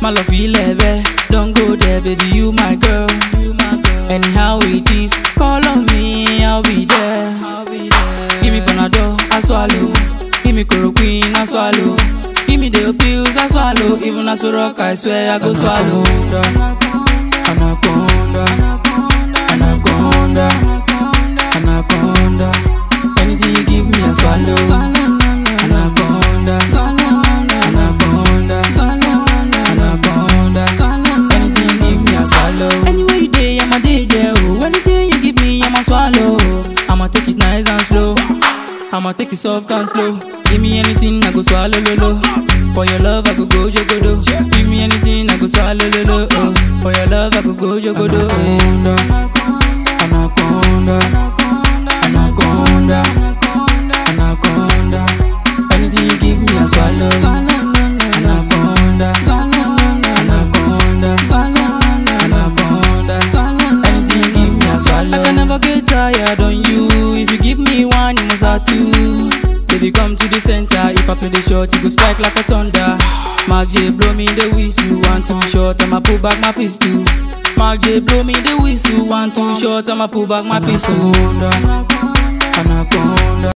My love feel leve, don't go there, baby, you my girl. Anyhow it is, call on me, I'll be there. Give me Panadol, I swallow. Give me chloroquine, I swallow. Give me the pills, I swallow. Even as a rock, I swear I go swallow. Anaconda, anaconda, anaconda. Anything you give me, I swallow. Anaconda, anaconda, anaconda. Anything you give me, I swallow. Anywhere you day, I'ma day there. Oh, anything you give me, I'ma swallow. I'ma take it nice and slow. I'ma take it soft and slow. Give me anything, I go swallow lolo. For your love, I go go jogodo. Give me anything, I go swallow lolo. Oh, for your love, I go go jogodo. Anaconda, anaconda, anaconda. Anything you give me, I swallow. Anaconda, anaconda, anaconda. Anything you give me, I swallow. I can never get tired on you. If you give me one, you must have two. Baby, come to the center. If I play the shot, you go strike like a thunder. Mark J, blow me the whistle. 1, 2 shot, I'ma pull back my pistol. Mark J, blow me the whistle. 1, 2 shot, I'ma pull back my pistol. Anaconda.